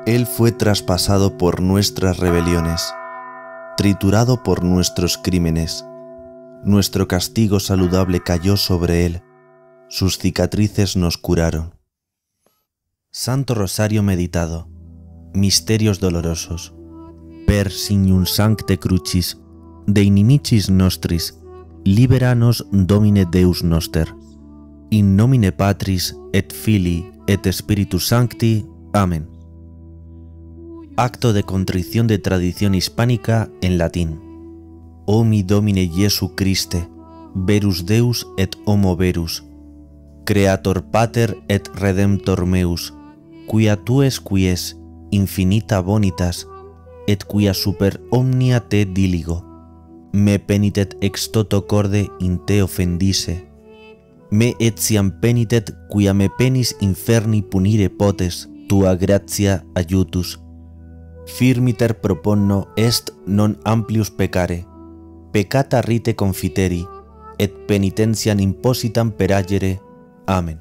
Él fue traspasado por nuestras rebeliones, triturado por nuestros crímenes. Nuestro castigo saludable cayó sobre Él, sus cicatrices nos curaron. Santo Rosario meditado. Misterios dolorosos. Per signum sancte crucis, de inimicis nostris, libera nos Domine Deus noster. In nomine Patris et Filii et Spiritus Sancti. Amén. Acto de contrición de tradición hispánica en latín. O mi Domine Jesu Christe, verus Deus et homo verus, Creator Pater et Redemptor meus, quia tues quies infinita bonitas, et quia super omnia te diligo, me penitet ex toto corde in te offendisse, me etiam penitet quia me penis inferni punire potes, tua gratia aiutus. Firmiter proponno est non amplius peccare, peccata rite confiteri, et penitentiam impositam peragere. Amen.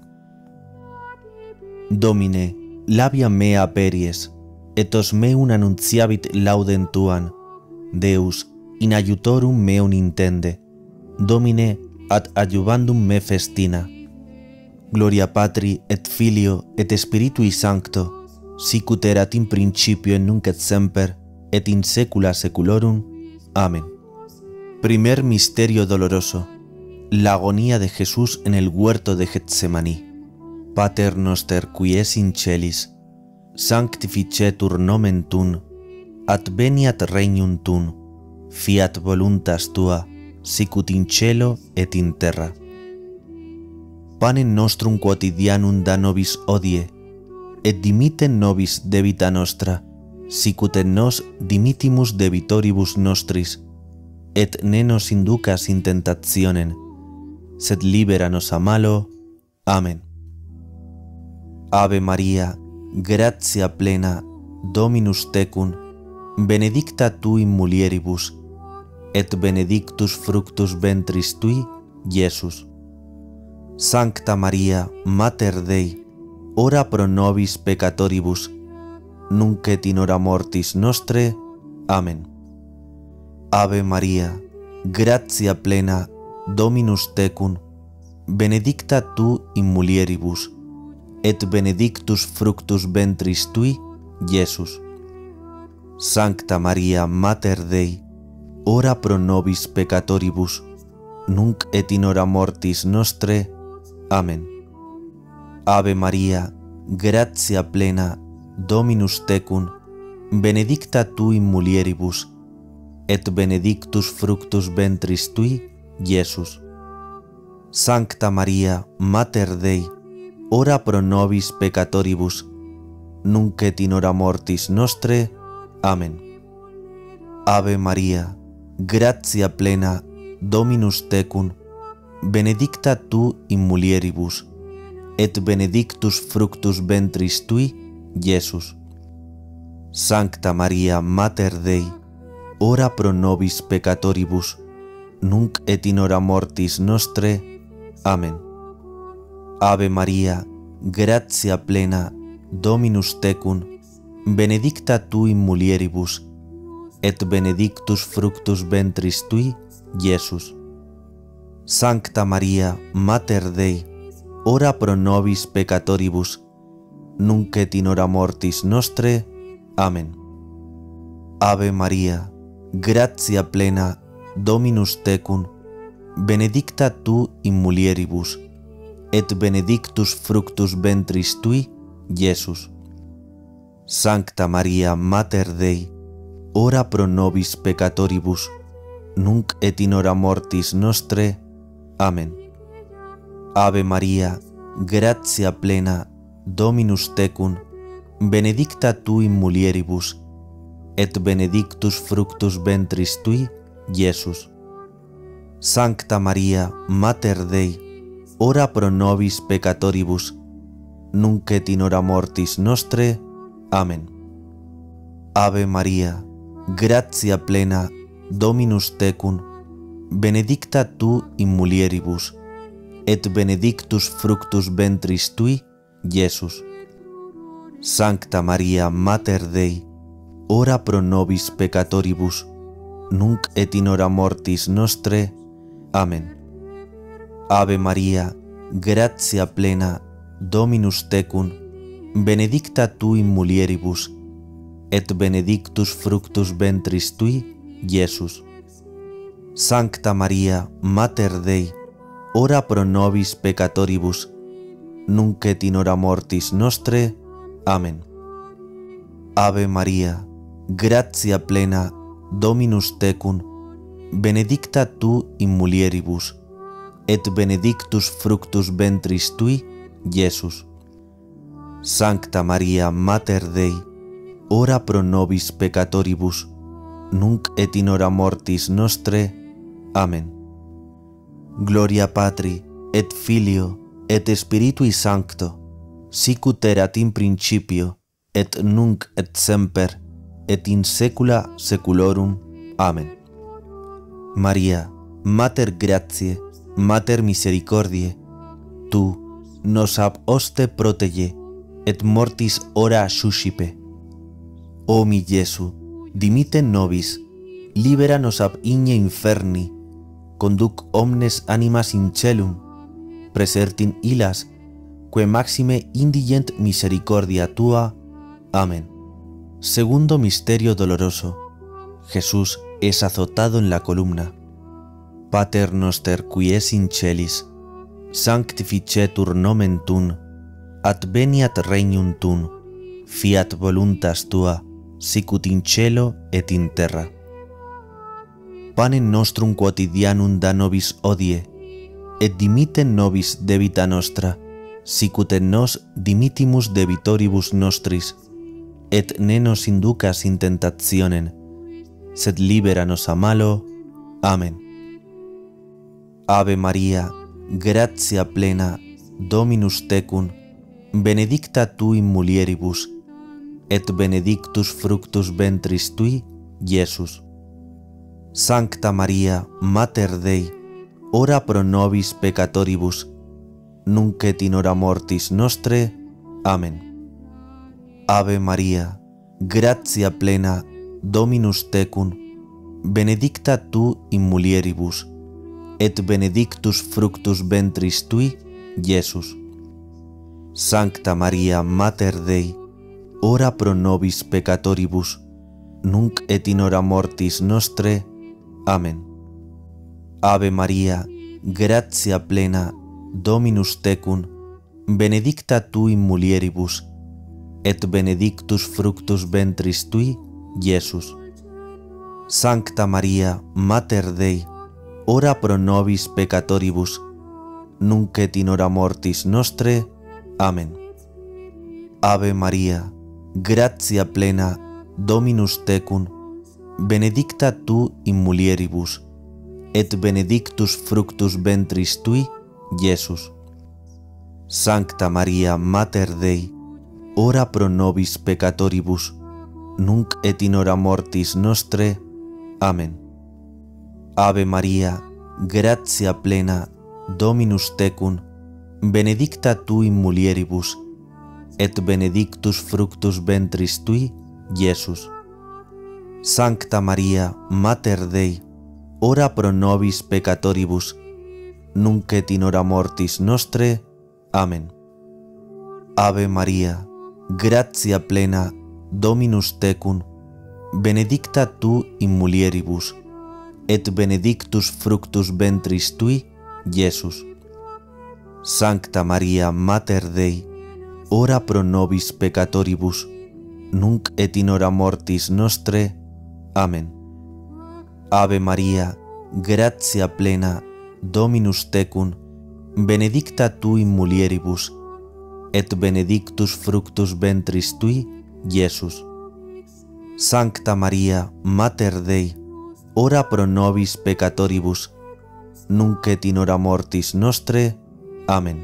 Domine, labia mea aperies, et os meum annunciabit laudem tuam. Deus, in aiutorum meum intende. Domine, ad adjuvandum me festina. Gloria Patri et Filio et Spiritui Sancto, sicut erat in principio et nunc et semper, et in saecula saeculorum. Amén. Primer misterio doloroso. La agonía de Jesús en el huerto de Getsemaní. Pater noster qui es in celis, sanctificetur nomen tuum, adveniat regnum tuum, fiat voluntas tua, sicut in cielo et in terra. Panem nostrum quotidianum da nobis hodie, et dimitte nobis debita nostra, sicut et nos dimittimus debitoribus nostris, et ne nos inducas in tentationem, sed libera nos a malo. Amén. Ave Maria, gratia plena, Dominus tecum, benedicta tu in mulieribus, et benedictus fructus ventris tui, Iesus. Sancta Maria, Mater Dei, ora pro nobis peccatoribus, nunc et in hora mortis nostre. Amén. Ave Maria, gratia plena, Dominus tecum, benedicta tu in mulieribus, et benedictus fructus ventris tui, Iesus. Sancta Maria, Mater Dei, ora pro nobis peccatoribus, nunc et in hora mortis nostre. Amén. Ave Maria, gratia plena, Dominus tecum, benedicta tu in mulieribus, et benedictus fructus ventris tui, Iesus. Sancta Maria, Mater Dei, ora pro nobis peccatoribus, nunc et in hora mortis nostre. Amén. Ave Maria, gratia plena, Dominus tecum, benedicta tu in mulieribus, et benedictus fructus ventris tui, Iesus. Sancta Maria, Mater Dei, ora pro nobis peccatoribus, nunc et in hora mortis nostre. Amén. Ave Maria, gratia plena, Dominus tecum, benedicta tu in mulieribus, et benedictus fructus ventris tui, Iesus. Sancta Maria, Mater Dei, ora pro nobis peccatoribus, nunc et in hora mortis nostre. Amén. Ave Maria, gratia plena, Dominus tecum, benedicta tu in mulieribus, et benedictus fructus ventris tui, Iesus. Sancta Maria, Mater Dei, ora pro nobis peccatoribus, nunc et in hora mortis nostre. Amén. Ave Maria, gratia plena, Dominus tecum, benedicta tu in mulieribus, et benedictus fructus ventris tui, Iesus. Sancta Maria, Mater Dei, ora pro nobis peccatoribus, nunc et in hora mortis nostre. Amén. Ave Maria, gratia plena, Dominus tecum, benedicta tu in mulieribus, et benedictus fructus ventris tui, Iesus. Sancta Maria Mater Dei, ora pro nobis peccatoribus, nunc et in hora mortis nostre. Amen. Ave Maria, gratia plena, Dominus tecum, benedicta tu in mulieribus, et benedictus fructus ventris tui, Iesus. Sancta Maria Mater Dei, ora pro nobis peccatoribus, nunc et in hora mortis nostre. Amen. Ave Maria, gratia plena, Dominus tecum, benedicta tu in mulieribus, et benedictus fructus ventris tui, Iesus. Sancta Maria Mater Dei, ora pro nobis peccatoribus, nunc et in hora mortis nostre. Amen. Gloria Patri, et Filio, et Spiritui Sancto, sicut erat in principio, et nunc et semper, et in saecula saeculorum. Amen. Maria, Mater gratiae, Mater misericordiae, tu nos ab hoste protege, et mortis hora suscipe. O mi Iesu, dimite nobis, libera nos ab igne inferni, conduc omnes animas in caelum, presertin illas, que maxime indigent misericordia tua. Amén. Segundo misterio doloroso. Jesús es azotado en la columna. Pater noster qui es in celis, sanctificetur nomen tuum, adveniat regnum tuum, fiat voluntas tua, sicut in cielo et in terra. Panem nostrum quotidianum da nobis hodie, et dimitte nobis debita nostra, sicut et nos dimittimus debitoribus nostris, et ne nos inducas in tentationem, sed libera nos a malo. Amen. Ave Maria, gratia plena, Dominus tecum, benedicta tu in mulieribus, et benedictus fructus ventris tui, Iesus. Sancta Maria Mater Dei, ora pro nobis peccatoribus, nunc et in hora mortis nostre. Amen. Ave Maria, gratia plena, Dominus tecum, benedicta tu in mulieribus, et benedictus fructus ventris tui, Iesus. Sancta Maria Mater Dei, ora pro nobis peccatoribus, nunc et in hora mortis nostre. Amen. Ave Maria, gratia plena, Dominus tecum, benedicta tu in mulieribus, et benedictus fructus ventris tui, Iesus. Sancta Maria Mater Dei, ora pro nobis peccatoribus, nunc et in hora mortis nostre. Amen. Ave Maria, gratia plena, Dominus tecum, benedicta tu in mulieribus, et benedictus fructus ventris tui, Iesus. Sancta Maria Mater Dei, ora pro nobis peccatoribus, nunc et in hora mortis nostre. Amen. Ave Maria, gratia plena, Dominus tecum, benedicta tu in mulieribus, et benedictus fructus ventris tui, Iesus. Sancta Maria Mater Dei, ora pro nobis peccatoribus, nunc et in hora mortis nostre. Amen. Ave Maria, gratia plena, Dominus tecum, benedicta tu in mulieribus, et benedictus fructus ventris tui, Iesus. Sancta Maria Mater Dei, ora pro nobis peccatoribus, nunc et in hora mortis nostre. Amen. Ave Maria, gratia plena, Dominus tecum, benedicta tu in mulieribus, et benedictus fructus ventris tui, Iesus. Sancta Maria Mater Dei, ora pro nobis peccatoribus, nunc et in hora mortis nostre. Amen.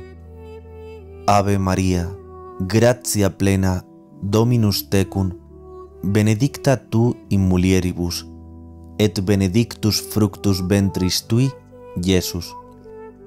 Ave Maria, gratia plena, Dominus tecum, benedicta tu in mulieribus, et benedictus fructus ventris tui, Iesus.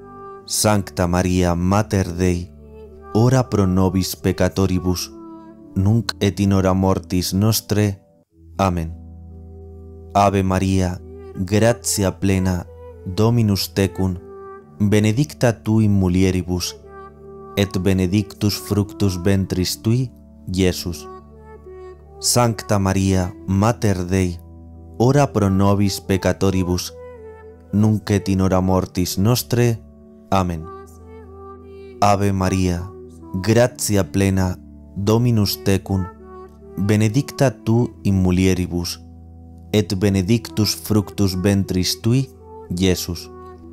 Sancta Maria Mater Dei, ora pro nobis peccatoribus, nunc et in hora mortis nostre. Amen. Ave Maria, gratia plena, Dominus tecum, benedicta tu in mulieribus, et benedictus fructus ventris tui, Iesus. Sancta Maria, Mater Dei, ora pro nobis peccatoribus, nunc et in hora mortis nostre. Amen. Ave Maria, gratia plena, Dominus tecum, benedicta tu in mulieribus, et benedictus fructus ventris tui, Iesus.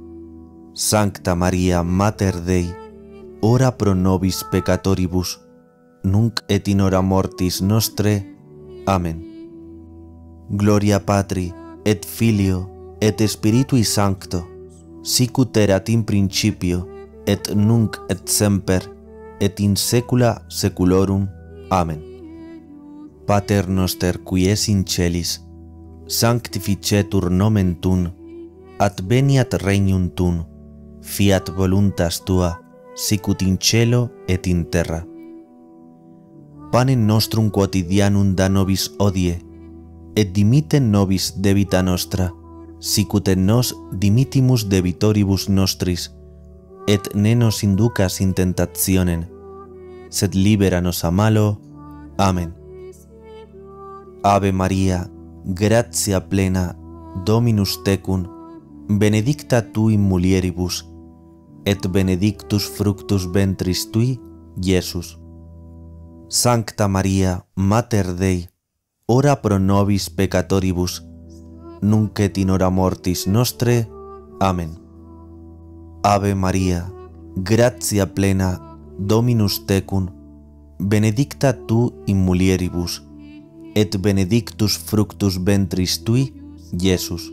Sancta Maria, Mater Dei, ora pro nobis peccatoribus, nunc et in hora mortis nostre. Amen. Gloria Patri, et Filio, et Spiritui Sancto, sicut erat in principio, et nunc et semper, et in saecula saeculorum. Amen. Pater noster qui es in celis, sanctificetur nomen tuum, adveniat regnum tuum, fiat voluntas tua, sicut in cielo et in terra. Panem nostrum quotidianum da nobis hodie, et dimitte nobis debita nostra, sicut et nos dimittimus debitoribus nostris, et ne nos inducas in tentationem, sed libera nos a malo. Amen. Ave Maria, gratia plena, Dominus tecum, benedicta tu in mulieribus, et benedictus fructus ventris tui, Iesus. Sancta Maria, Mater Dei, ora pro nobis peccatoribus, nunc et in hora mortis nostre. Amen. Ave Maria, gratia plena, Dominus tecum, benedicta tu in mulieribus, et benedictus fructus ventris tui, Iesus.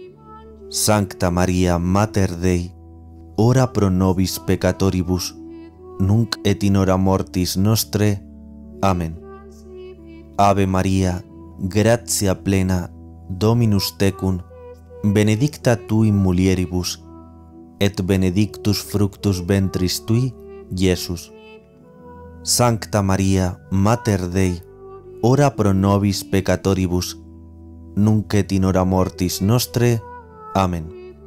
Sancta Maria, Mater Dei, ora pro nobis peccatoribus, nunc et in hora mortis nostre. Amen. Ave Maria, gratia plena, Dominus tecum, benedicta tu in mulieribus, et benedictus fructus ventris tui, Iesus. Sancta Maria, Mater Dei, ora pro nobis peccatoribus, nunc et in hora mortis nostre. Amen.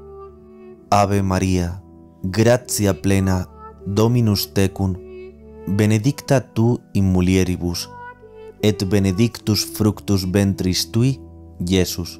Ave Maria, gratia plena, Dominus tecum, benedicta tu in mulieribus, et benedictus fructus ventris tui, Iesus.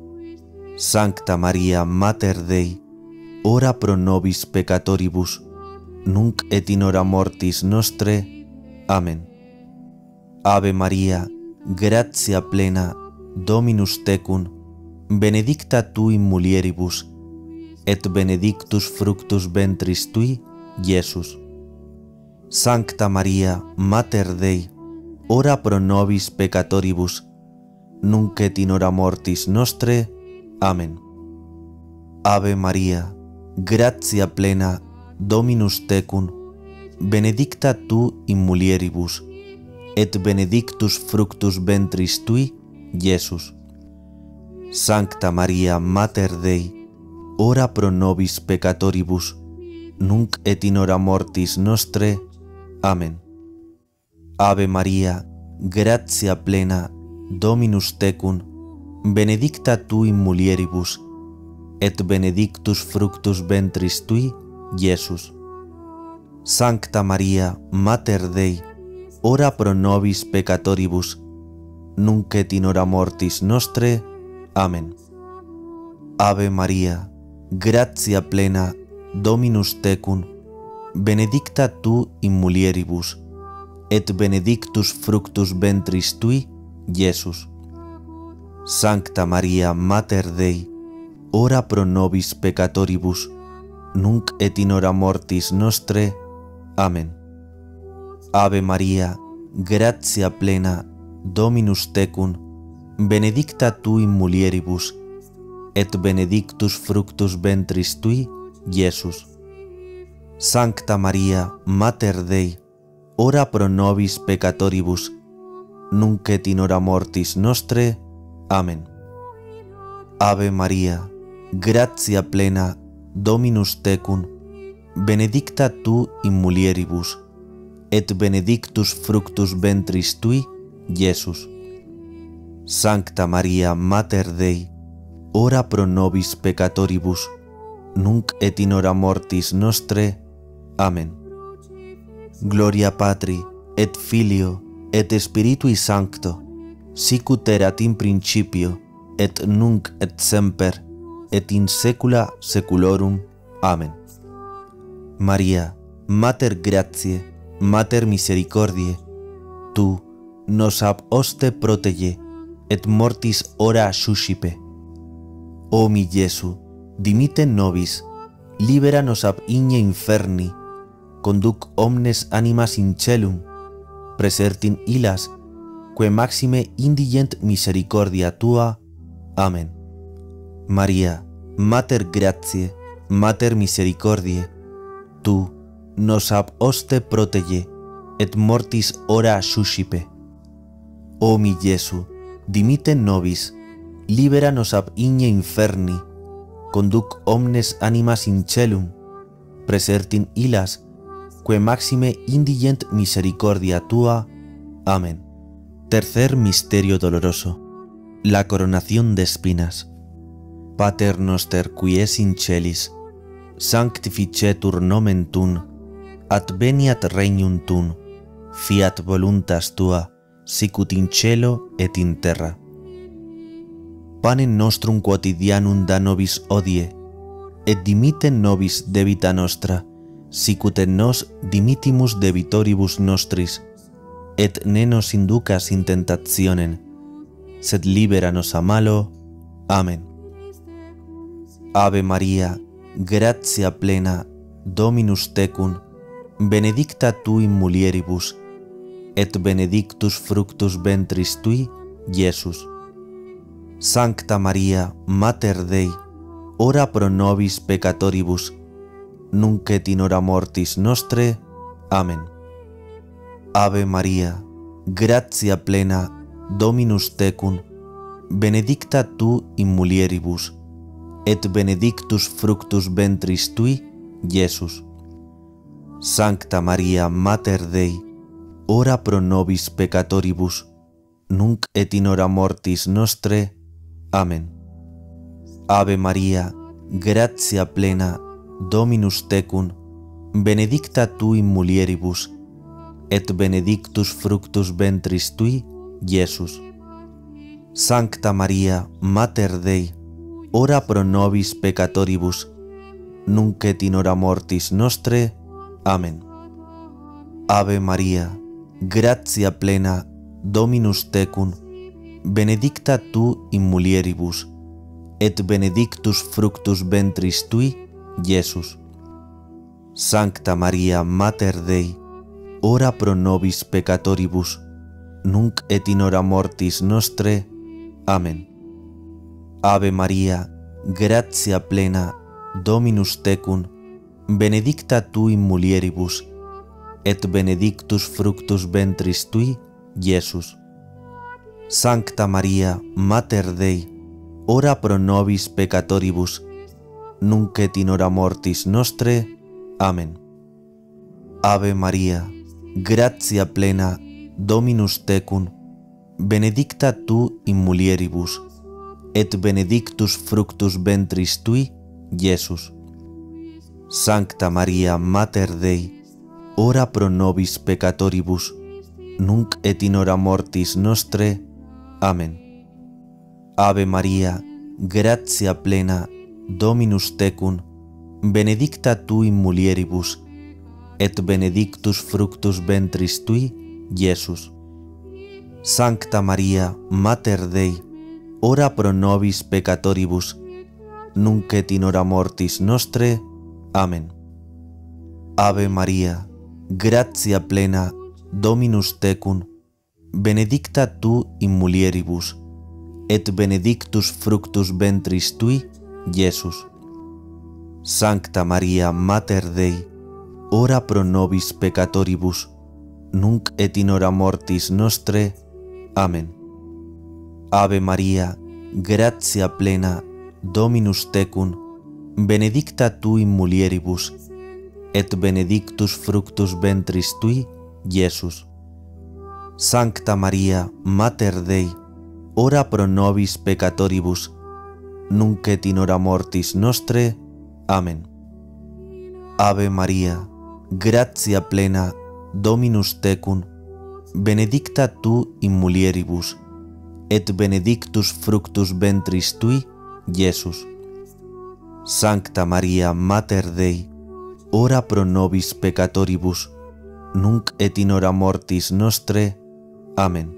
Sancta Maria, Mater Dei, ora pro nobis peccatoribus, nunc et in hora mortis nostre. Amen. Ave Maria, gratia plena, Dominus tecum, benedicta tu in mulieribus, et benedictus fructus ventris tui, Iesus. Sancta Maria, Mater Dei, ora pro nobis peccatoribus, nunc et in hora mortis nostre. Amen. Ave Maria, gratia plena, Dominus tecum, benedicta tu in mulieribus, et benedictus fructus ventris tui, Iesus. Sancta Maria, Mater Dei, ora pro nobis peccatoribus, nunc et in hora mortis nostre. Amen. Ave Maria, gratia plena, Dominus tecum, benedicta tu in mulieribus, et benedictus fructus ventris tui, Iesus. Sancta Maria, Mater Dei, ora pro nobis peccatoribus, nunc et in hora mortis nostre. Amen. Ave Maria, gratia plena, Dominus tecum, benedicta tu in mulieribus, et benedictus fructus ventris tui, Iesus. Sancta Maria, Mater Dei, ora pro nobis peccatoribus, nunc et in hora mortis nostre. Amen. Ave Maria, gratia plena, Dominus tecum, benedicta tu in mulieribus, et benedictus fructus ventris tui, Iesus. Sancta Maria, Mater Dei, ora pro nobis peccatoribus, nunc et in hora mortis nostre. Amen. Ave Maria, gratia plena, Dominus tecum, benedicta tu in mulieribus, et benedictus fructus ventris tui, Iesus. Sancta Maria, Mater Dei, ora pro nobis peccatoribus, nunc et in hora mortis nostre. Amen. Gloria Patri, et Filio, et Spiritui Sancto, sicut erat in principio, et nunc et semper, et in saecula saeculorum. Amen. Maria, Mater Gratiae, Mater Misericordiae, tu nos ab oste protege, et mortis hora suscipe. O mi Iesu, dimite nobis, libera nos ab igne inferni, conduc omnes animas in celum, presertin illas, que maxime indigent misericordia tua. Amen. Maria, Mater Gratiae, Mater Misericordiae, tu nos ab oste protege, et mortis hora suscipe. O mi Iesu, dimite nobis, libera nos ab igne inferni, conduc omnes animas in celum, presertin illas, que maxime indigent misericordia tua. Amen. Tercer misterio doloroso, la coronación de espinas. Pater noster qui es in celis, sanctificetur nomen tuum, adveniat regnum tuum, fiat voluntas tua, sicut in cielo et in terra. Panem nostrum quotidianum da nobis hodie, et dimitte nobis debita nostra, sicut et nos dimittimus debitoribus nostris, et ne nos inducas in tentationem, sed libera nos a malo. Amen. Ave Maria, gratia plena, Dominus tecum, benedicta tu in mulieribus, et benedictus fructus ventris tui, Iesus. Sancta Maria, Mater Dei, ora pro nobis peccatoribus, nunc et in hora mortis nostre. Amen. Ave Maria, gratia plena, Dominus tecum, benedicta tu in mulieribus, et benedictus fructus ventris tui, Iesus. Sancta Maria, Mater Dei, ora pro nobis peccatoribus, nunc et in hora mortis nostre. Amen. Ave Maria, gratia plena, Dominus tecum, benedicta tu in mulieribus, et benedictus fructus ventris tui, Iesus. Sancta Maria, Mater Dei, ora pro nobis peccatoribus, nunc et in hora mortis nostre. Amen. Ave Maria, gratia plena, Dominus tecum, benedicta tu in mulieribus, et benedictus fructus ventris tui, Iesus. Sancta Maria, Mater Dei, ora pro nobis peccatoribus, nunc et in hora mortis nostre. Amen. Ave Maria, gratia plena, Dominus tecum, benedicta tu in mulieribus, et benedictus fructus ventris tui, Iesus. Sancta Maria, Mater Dei, ora pro nobis peccatoribus, nunc et in hora mortis nostre. Amen. Ave Maria, gratia plena, Dominus tecum, benedicta tu in mulieribus, et benedictus fructus ventris tui, Iesus. Sancta Maria, Mater Dei, ora pro nobis peccatoribus, nunc et in hora mortis nostre. Amen. Ave Maria, gratia plena, Dominus tecum, benedicta tu in mulieribus, et benedictus fructus ventris tui, Iesus. Sancta Maria, Mater Dei, ora pro nobis peccatoribus, nunc et in hora mortis nostre. Amen. Ave Maria, gratia plena, Dominus tecum, benedicta tu in mulieribus, et benedictus fructus ventris tui, Iesus. Sancta Maria, Mater Dei, ora pro nobis peccatoribus, nunc et in hora mortis nostre. Amen. Ave Maria, gratia plena, Dominus tecum, benedicta tu in mulieribus, et benedictus fructus ventris tui, Iesus. Sancta Maria, Mater Dei, ora pro nobis peccatoribus, nunc et in hora mortis nostre. Amen. Ave Maria, gratia plena, Dominus tecum, benedicta tu in mulieribus, et benedictus fructus ventris tui, Iesus. Sancta Maria, Mater Dei, ora pro nobis peccatoribus, nunc et in hora mortis nostre. Amen.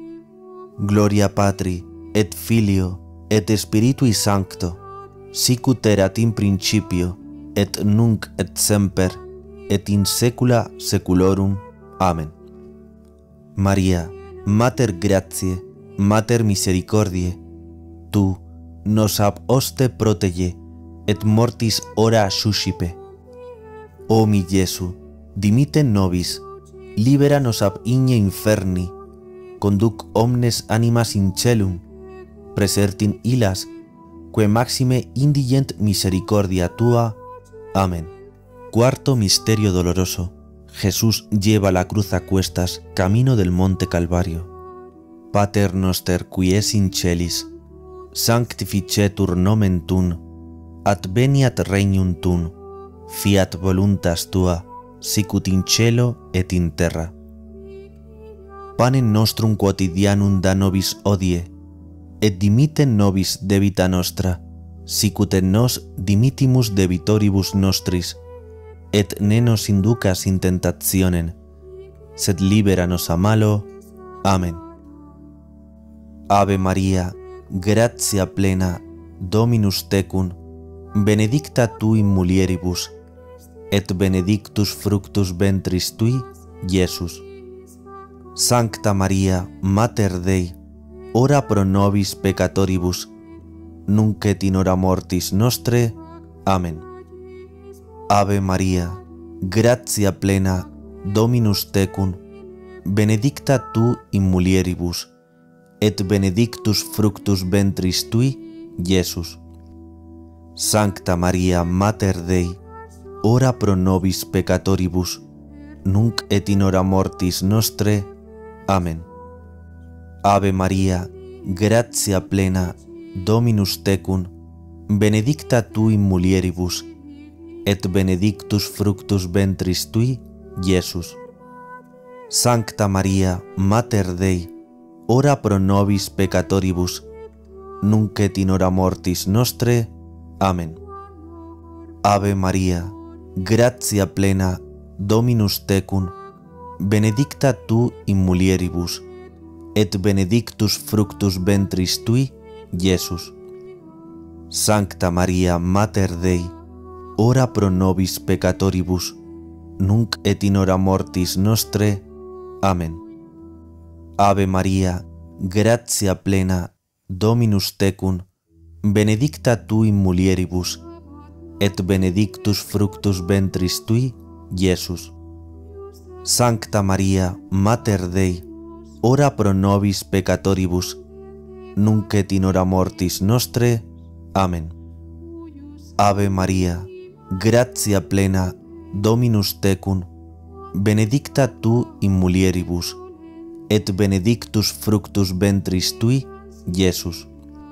Gloria Patri, et Filio, et Spiritui Sancto, sicut erat in principio, et nunc et semper, et in saecula saeculorum. Amen. Maria, Mater gratiae, Mater misericordiae, tu nos ab hoste protege, et mortis hora suscipe. O mi Iesu, dimite nobis, libera nos ab igne inferni, conduc omnes animas in caelum, presertin illas, que maxime indigent misericordia tua. Amén. Cuarto misterio doloroso. Jesús lleva la cruz a cuestas, camino del monte Calvario. Pater noster qui es in celis, sanctificetur nomen tuum, adveniat regnum tuum, fiat voluntas tua, sicut in cielo et in terra. Panem nostrum quotidianum da nobis hodie, et dimitte nobis debita nostra, sicut et nos dimittimus debitoribus nostris, et ne nos inducas in tentationem, sed libera nos a malo. Amen. Ave Maria, gratia plena, Dominus tecum, benedicta tu in mulieribus, et benedictus fructus ventris tui, Iesus. Sancta Maria, Mater Dei, ora pro nobis peccatoribus, nunc et in hora mortis nostre. Amen. Ave Maria, gratia plena, Dominus tecum, benedicta tu in mulieribus, et benedictus fructus ventris tui, Iesus. Sancta Maria, Mater Dei, ora pro nobis peccatoribus, nunc et in hora mortis nostre. Amen. Ave Maria, gratia plena, Dominus tecum, benedicta tu in mulieribus, et benedictus fructus ventris tui, Iesus. Sancta Maria, Mater Dei, ora pro nobis peccatoribus, nunc et in hora mortis nostre. Amen. Ave Maria, gratia plena, Dominus tecum, benedicta tu in mulieribus, et benedictus fructus ventris tui, Iesus. Sancta Maria, Mater Dei, ora pro nobis peccatoribus, nunc et in hora mortis nostre. Amen. Ave Maria, gratia plena, Dominus tecum, benedicta tu in mulieribus, et benedictus fructus ventris tui, Iesus. Sancta Maria, Mater Dei, ora pro nobis peccatoribus, nunc et in hora mortis nostre. Amen. Ave Maria, gratia plena, Dominus tecum, benedicta tu in mulieribus, et benedictus fructus ventris tui, Iesus.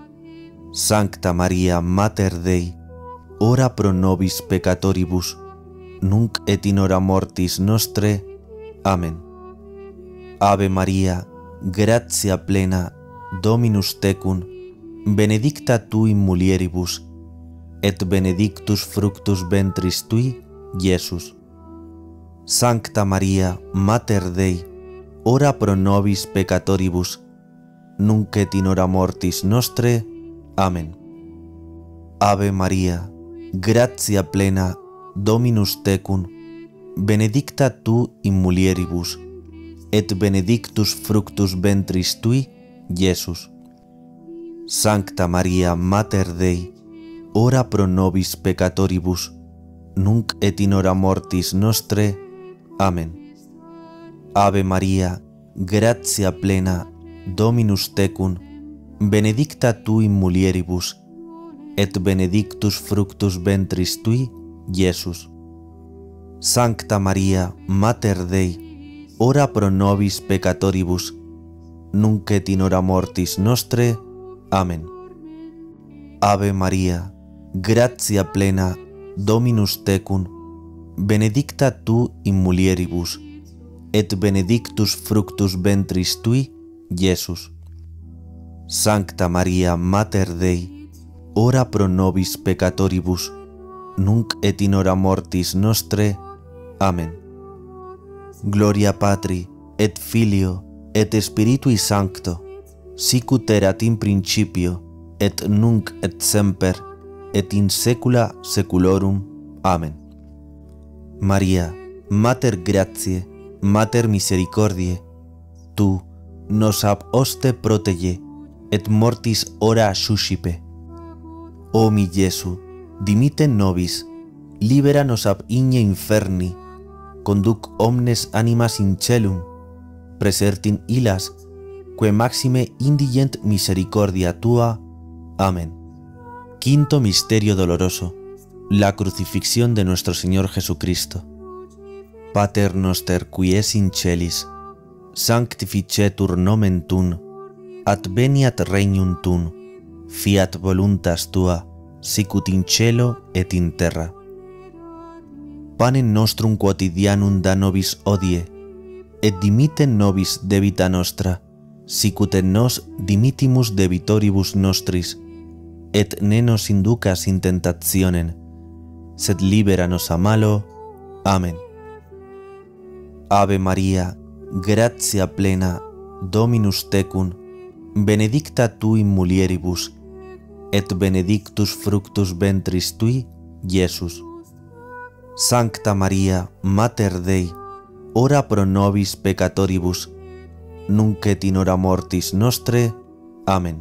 Sancta Maria, Mater Dei, ora pro nobis peccatoribus, nunc et in hora mortis nostre. Amen. Ave Maria, gratia plena, Dominus tecum, benedicta tu in mulieribus, et benedictus fructus ventris tui, Iesus. Sancta Maria, Mater Dei, ora pro nobis peccatoribus, nunc et in hora mortis nostre. Amen. Ave Maria, gratia plena, Dominus tecum, benedicta tu in mulieribus, et benedictus fructus ventris tui, Iesus. Sancta Maria, Mater Dei, ora pro nobis peccatoribus, nunc et in hora mortis nostre. Amen. Ave Maria, gratia plena, Dominus tecum, benedicta tu in mulieribus, et benedictus fructus ventris tui, Iesus. Sancta Maria, Mater Dei, ora pro nobis peccatoribus, nunc et in hora mortis nostre. Amen. Ave Maria, gratia plena, Dominus tecum, benedicta tu in mulieribus, et benedictus fructus ventris tui, Iesus. Sancta Maria, Mater Dei, ora pro nobis peccatoribus, nunc et in hora mortis nostre. Amen. Gloria Patri, et Filio, et Spiritui Sancto, sicut erat in principio, et nunc et semper, et in saecula saeculorum. Amen. Maria, Mater gratiae, Mater misericordiae, tu nos ab hoste protege, et mortis hora suscipe. O mi Iesu, dimite nobis, libera nos ab igne inferni, conduc omnes animas in caelum, presertin illas, que maxime indigent misericordia tua. Amén. Quinto misterio doloroso, la crucifixión de nuestro Señor Jesucristo. Pater noster qui es in celis, sanctificetur nomen tuum, adveniat regnum tuum, fiat voluntas tua, sicut in cielo et in terra. Panem nostrum quotidianum da nobis hodie, et dimitte nobis debita nostra, sicut et nos dimittimus debitoribus nostris, et ne nos inducas in tentationem, sed libera nos a malo. Amen. Ave Maria, gratia plena, Dominus tecum, benedicta tu in mulieribus, et benedictus fructus ventris tui, Iesus. Sancta Maria, Mater Dei, ora pro nobis peccatoribus, nunc et in hora mortis nostre. Amen.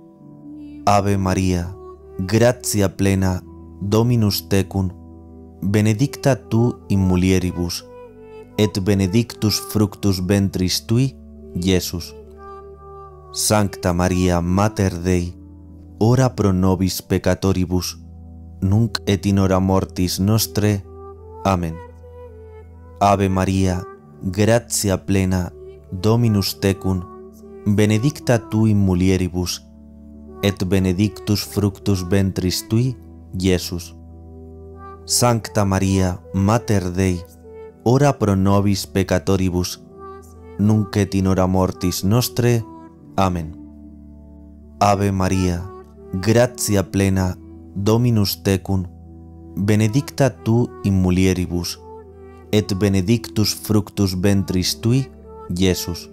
Ave Maria, gratia plena, Dominus tecum, benedicta tu in mulieribus, et benedictus fructus ventris tui, Iesus. Sancta Maria, Mater Dei, ora pro nobis peccatoribus, nunc et in hora mortis nostre. Amen. Ave Maria, gratia plena, Dominus tecum, benedicta tu in mulieribus, et benedictus fructus ventris tui, Iesus. Sancta Maria, Mater Dei, ora pro nobis peccatoribus, nunc et in hora mortis nostre. Amen. Ave Maria, gratia plena, Dominus tecum, benedicta tu in mulieribus, et benedictus fructus ventris tui, Iesus.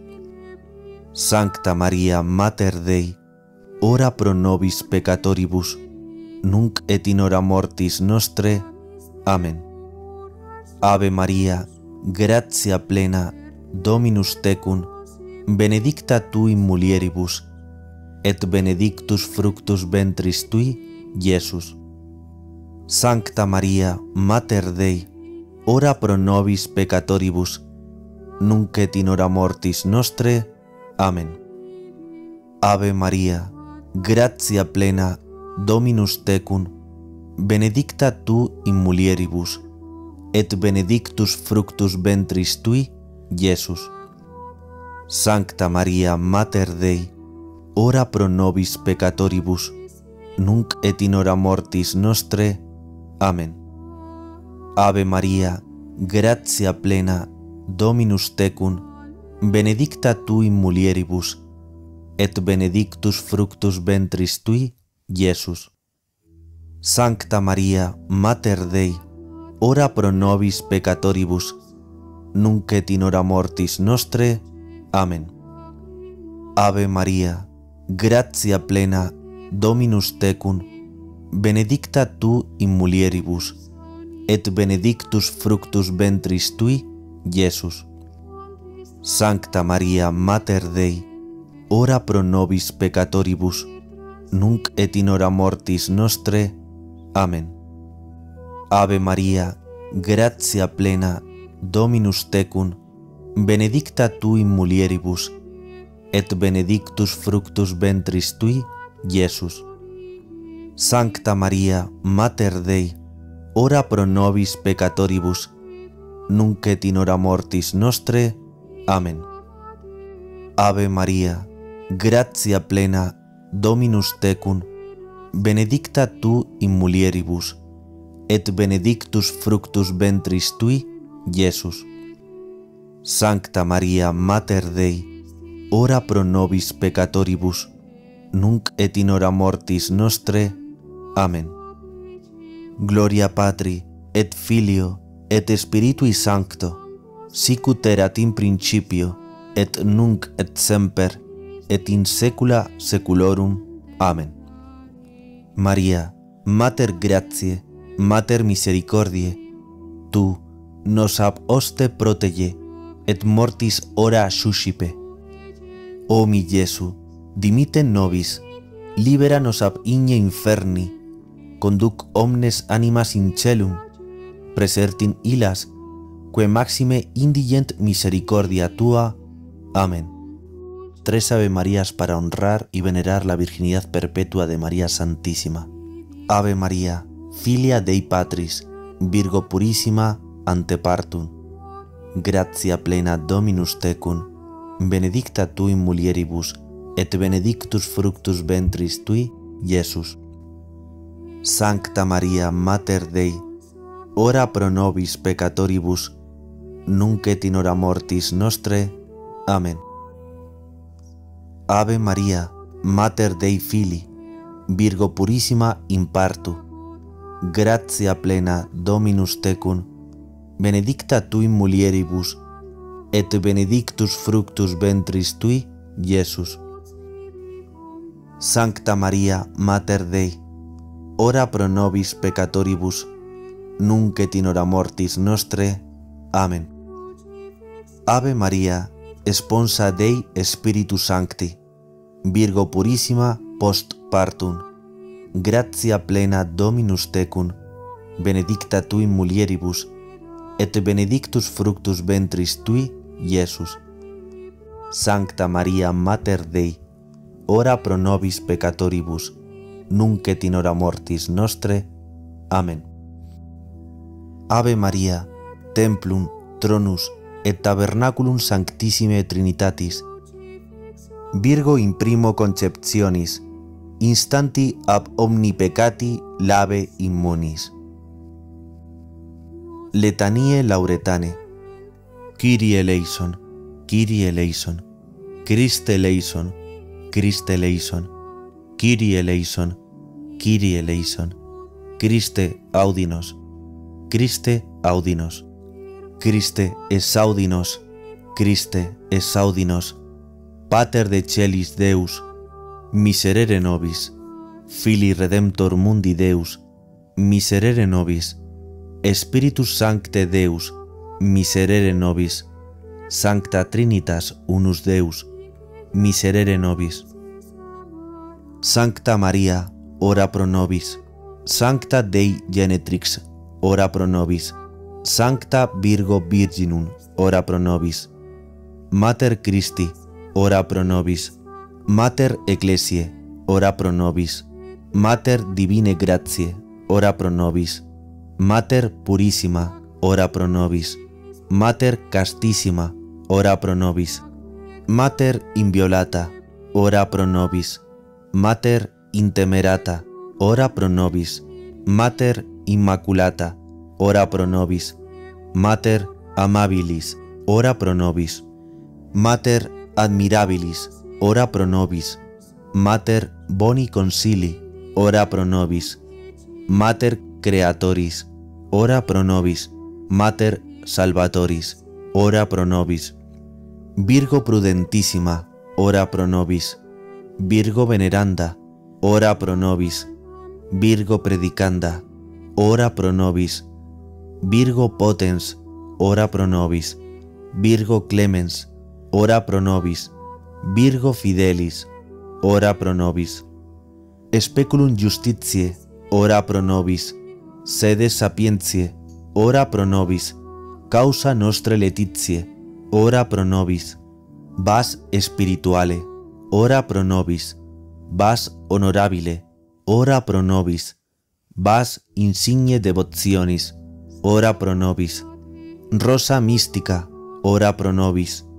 Sancta Maria, Mater Dei, ora pro nobis peccatoribus, nunc et in hora mortis nostre. Amen. Ave Maria, gratia plena, Dominus tecum, benedicta tu in mulieribus, et benedictus fructus ventris tui, Iesus. Sancta Maria, Mater Dei, ora pro nobis peccatoribus, nunc et in hora mortis nostre. Amen. Ave Maria, gratia plena, Dominus tecum, benedicta tu in mulieribus, et benedictus fructus ventris tui, Iesus. Sancta Maria, Mater Dei, ora pro nobis peccatoribus, nunc et in hora mortis nostre. Amen. Ave Maria, gratia plena, Dominus tecum, benedicta tu in mulieribus, et benedictus fructus ventris tui, Iesus. Sancta Maria, Mater Dei, ora pro nobis peccatoribus, nunc et in hora mortis nostre. Amen. Ave Maria, gratia plena, Dominus tecum, benedicta tu in mulieribus, et benedictus fructus ventris tui, Iesus. Sancta Maria, Mater Dei, ora pro nobis peccatoribus, nunc et in hora mortis nostre. Amen. Ave Maria, gratia plena, Dominus tecum, benedicta tu in mulieribus, et benedictus fructus ventris tui, Iesus. Sancta Maria, Mater Dei, ora pro nobis peccatoribus, nunc et in hora mortis nostre. Amén. Ave María, gratia plena, Dominus tecum, benedicta tu in mulieribus, et benedictus fructus ventris tui, Iesus. Sancta Maria, Mater Dei, ora pro nobis peccatoribus, nunc et in hora mortis nostre. Amen. Gloria Patri, et Filio, et Spiritui Sancto, sicut erat in principio, et nunc et semper, et in saecula saeculorum. Amen. Maria, Mater gratiae, Mater misericordiae, tu nos ab oste protege, et mortis hora suscipe. O mi Iesu, dimite nobis, libera nos ab igne inferni, conduc omnes animas in celum, presertin illas, que maxime indigent misericordia tua. Amén. 3 Ave Marías para honrar y venerar la virginidad perpetua de María Santísima. Ave María, filia Dei Patris, Virgo purissima ante partum. Gratia plena Dominus tecum, benedicta tu in mulieribus, et benedictus fructus ventris tui, Iesus. Sancta Maria, Mater Dei, ora pro nobis peccatoribus, nunc et in hora mortis nostre. Amen. Ave Maria, Mater Dei Filii, Virgo purissima in partu. Gratia plena Dominus tecum, benedicta tu in mulieribus, et benedictus fructus ventris tui, Iesus. Sancta Maria, Mater Dei, ora pro nobis peccatoribus, nunc et in hora mortis nostre. Amen. Ave Maria, Sponsa Dei Spiritus Sancti, Virgo purissima post partum. Gratia plena Dominus tecum, benedicta tu in mulieribus, et benedictus fructus ventris tui, Iesus. Sancta Maria, Mater Dei, ora pro nobis peccatoribus, nunc et in hora mortis nostre. Amen. Ave Maria, Templum, Tronus, et Tabernaculum Sanctissime Trinitatis, Virgo in primo conceptionis, instanti ab omni peccati lave immunis. Letanie Lauretane. Kyrie eleison, Kyrie eleison, Christe eleison, Christe eleison, Kyrie eleison, Kyrie eleison, Christe audinos, Christe audinos, Christe exaudinos, Christe exaudinos, Pater de celis Deus, miserere nobis, Filii Redemptor mundi Deus, miserere nobis, Spiritus Sancte Deus, miserere nobis, Sancta Trinitas unus Deus, miserere nobis. Sancta Maria, ora pro nobis. Sancta Dei Genetrix, ora pro nobis. Sancta Virgo Virginum, ora pro nobis. Mater Christi, ora pro nobis. Mater Ecclesiae, ora pro nobis. Mater Divine Gratiae, ora pro nobis. Mater Purissima, ora pro nobis. Mater Castissima, ora pro nobis. Mater Inviolata, ora pro nobis. Mater Intemerata, ora pro nobis. Mater Immaculata, ora pro nobis. Mater Amabilis, ora pro nobis. Mater Admirabilis, ora pro nobis. Mater Boni Consili, ora pro nobis. Mater Creatoris, ora pro nobis. Mater Salvatoris, ora pro nobis. Virgo Prudentissima, ora pro nobis. Virgo Veneranda, ora pro nobis. Virgo Predicanda, ora pro nobis. Virgo Potens, ora pro nobis. Virgo Clemens, ora pro nobis. Virgo Fidelis, ora pro nobis. Speculum Justitiae, ora pro nobis. Sede Sapientiae, ora pro nobis. Causa nostre Laetitiae, ora pro nobis. Vas Spirituale, ora pro nobis. Vas Honorabile, ora pro nobis. Vas Insigne Devotionis, ora pro nobis. Rosa Mystica, ora pro nobis.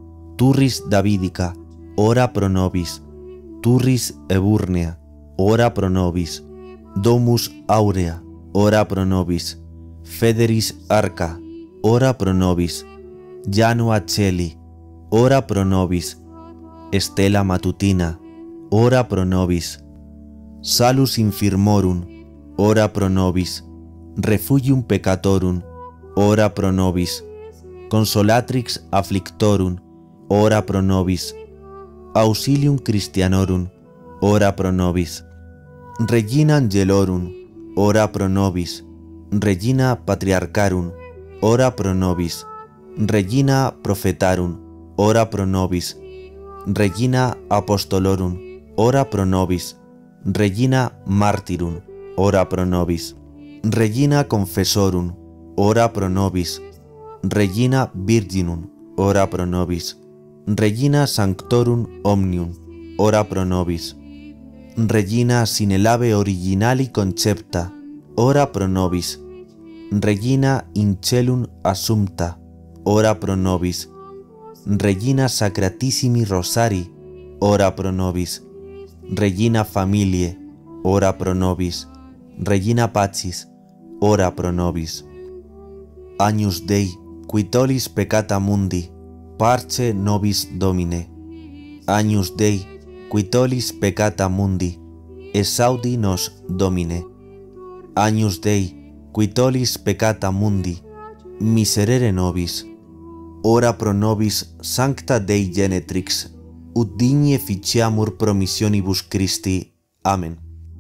Turris Davidica, ora pro nobis. Turris Eburnea, ora pro nobis. Domus Aurea, ora pro nobis. Federis Arca, ora pro nobis. Janua Celi, ora pro nobis. Stella Matutina, ora pro nobis. Salus Infirmorum, ora pro nobis. Refugium Peccatorum, ora pro nobis. Consolatrix Afflictorum, ora pro nobis. Auxilium Christianorum, ora pro nobis. Regina Angelorum, ora pro nobis. Regina Patriarcharum, ora pro nobis. Regina Prophetarum, ora pro nobis. Regina Apostolorum, ora pro nobis. Regina Martyrum, ora pro nobis. Regina Confessorum, ora pro nobis. Regina Virginum, ora pro nobis. Regina Sanctorum Omnium, ora pro nobis. Regina sine labe originali concepta, ora pro nobis. Regina in celum assumpta, ora pro nobis. Regina Sacratissimi Rosari, ora pro nobis. Regina Familiae, ora pro nobis. Regina Pacis, ora pro nobis. Agnus Dei, qui tollis peccata mundi, parce nobis Domine. Agnus Dei, qui tollis peccata mundi, exaudi nos Domine. Agnus Dei, qui tollis peccata mundi, miserere nobis. Ora pro nobis sancta Dei Genetrix, ut digne ficiamur promissionibus Christi. Amen.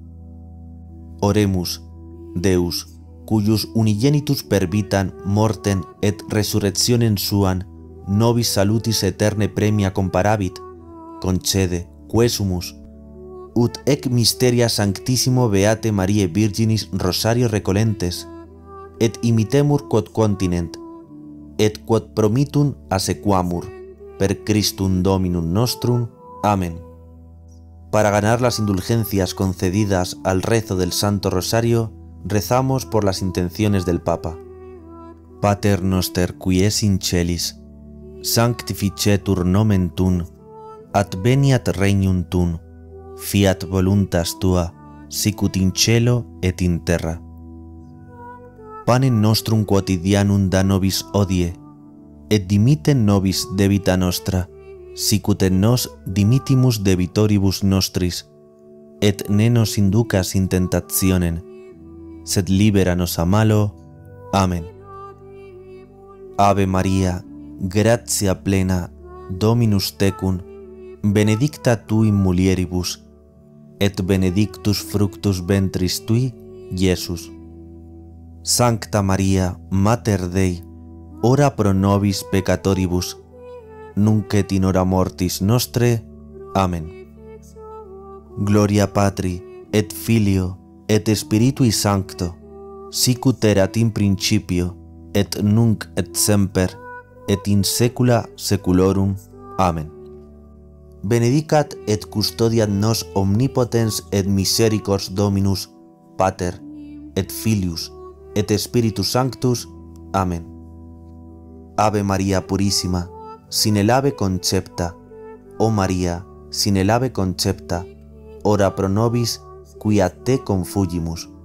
Oremus, Deus, cuius unigenitus pervitam mortem et resurrectionem suam nobis salutis aeterne premia comparabit, concede, quesumus, ut ec mysteria sanctissimo Beate Mariae Virginis Rosario recolentes, et imitemur quod continent, et quod promitum asequamur, per Christum Dominum nostrum. Amén. Para ganar las indulgencias concedidas al rezo del Santo Rosario, rezamos por las intenciones del Papa. Pater noster qui es in celis, sanctificetur nomen tuum, adveniat regnum tuum, fiat voluntas tua, sicut in cielo et in terra. Panem nostrum quotidianum da nobis hodie, et dimitte nobis debita nostra, sicut et nos dimittimus debitoribus nostris, et ne nos inducas in tentationem, sed libera nos a malo. Amén. Ave Maria, gratia plena, Dominus tecum, benedicta tu in mulieribus, et benedictus fructus ventris tui, Iesus. Sancta Maria, Mater Dei, ora pro nobis peccatoribus, nunc et in hora mortis nostre. Amen. Gloria Patri, et Filio, et Spiritui Sancto, sicut erat in principio, et nunc et semper, et in saecula saeculorum. Amen. Benedicat et custodiat nos omnipotens et misericors Dominus, Pater, et Filius, et Spiritus Sanctus. Amen. Ave Maria Purissima, sine labe concepta, o Maria, sine labe concepta, ora pro nobis qui a te confugimus.